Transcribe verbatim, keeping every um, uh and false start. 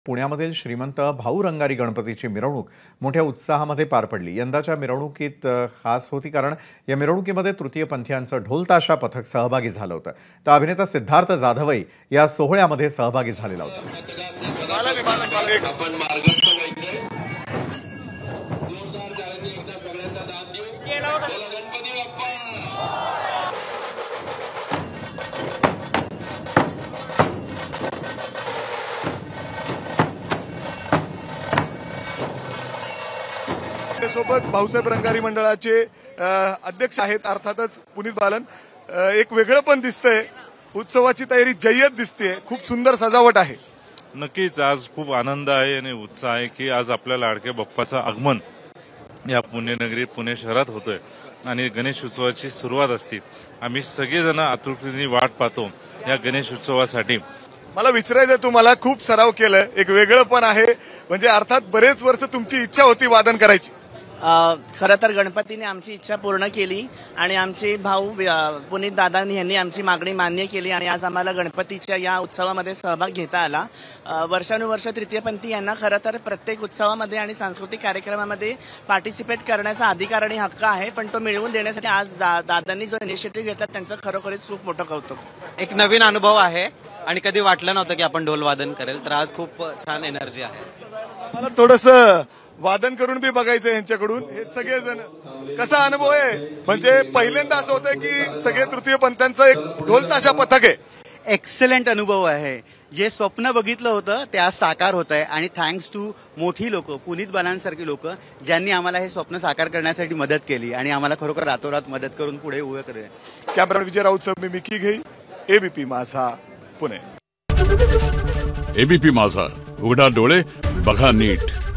पुण्यामधील श्रीमंत भाऊ रंगारी गणपतीची मिरवणूक मोठ्या उत्साहामध्ये पार पडली। यंदाच्या मिरवणुकीत खास होती कारण या मिरवणुकीमध्ये तृतीयपंथीयांचं ढोल ताशा पथक सहभागी झालं होतं। तर अभिनेता सिद्धार्थ जाधवही या सोहळ्यामध्ये सहभागी झालेला होता। सोबत भाऊसाहेब रंगारी मंडळाचे अध्यक्ष आहेत अर्थातच पुनीत बालन। एक वेगळं पण दिसतंय, उत्सवाची तयारी जय्यत दिसते, खूप सुंदर सजावट आहे। नक्कीच आज खूप आनंद आहे आणि उत्साह आहे की आज आपल्या लाडक्या बाप्पाचं आगमन या पुण्यनगरीत पुणे शहरात होतोय आणि गणेश उत्सवाची सुरुवात असते। आम्ही सगळेजण आतुरतेने वाट पाहतो या गणेश उत्सवासाठी। मला विचारायचं तुम्हाला, खूप सराव केलं, एक वेगळं पण आहे, म्हणजे अर्थात बरेच वर्ष तुमची इच्छा होती वादन करायची। खरं तर गणपतीने आमची इच्छा पूर्ण केली आणि आमचे भाऊ पुनीत दादांनी यांनी आमची मागणी मान्य केली आणि आज आम्हाला गणपतीच्या या उत्सवामध्ये सहभाग घेता आला। वर्षानुवर्ष तृतीयपंथी यांना खरं तर प्रत्येक उत्सवामध्ये आणि सांस्कृतिक कार्यक्रमामध्ये पार्टिसिपेट करण्याचा अधिकार आणि हक्क आहे, पण तो मिळवून देण्यासाठी आज दा, दादांनी जो इनिशिएटिव्ह घेतला त्यांचं खरोखरीच खूप मोठं कौतुक। एक नवीन अनुभव आहे आणि कधी वाटलं नव्हतं की आपण ढोल वादन करेल, तर आज खूप छान एनर्जी आहे। मला थोडंसं वादन करून बी बघायचं यांच्याकडून। हे सगळेजण कसा अनुभव आहे, म्हणजे पहिल्यांदा असं होतं की सगळे तृतीय पंथांचं एक ढोल ताशा पथक आहे। एक्सलेंट अनुभव आहे। जे स्वप्न बघितलं होतं ते आज साकार होत आहे आणि थँक्स टू मोठी लोक, पुनीत बालांसारखी लोक ज्यांनी आम्हाला हे स्वप्न साकार करण्यासाठी मदत केली आणि आम्हाला खरोखर रातोरात मदत करून पुढे उभे केले। कॅमेरा विजय राऊत सर, मी मिकी घेई, एबीपी माझा, पुणे। एबीपी माझा, उघडा डोळे बघा नीट।